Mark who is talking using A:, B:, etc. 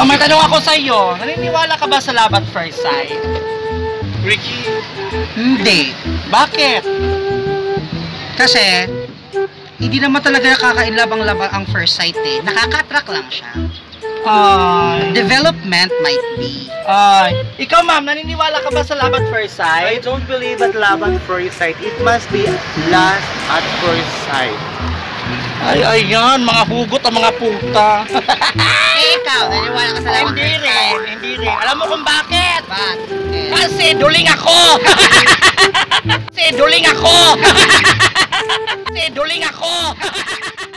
A: May tanong ako sa iyo. Naniniwala ka ba sa love at first sight?
B: Ricky,
C: Hindi.
A: Bakit?
C: Kasi, hindi naman talaga nakaka-inlove ang first sight eh. Nakaka-attract lang siya.
A: Ay.
C: Development might be.
A: Ay. Ikaw, ma'am, naniniwala ka ba sa love at first
B: I
A: sight?
B: don't believe that love at first sight. It must be lust at first sight.
A: Ay, ayan, mga hugot ang mga puta.
C: Ikaw, naniniwala ka sa love at
A: Hindi
C: first
A: rin,
C: sight?
A: hindi rin. Alam mo kung bakit?
C: Bakit?
A: Kasi duling ako! Kasi duling ako! Kasi duling ako!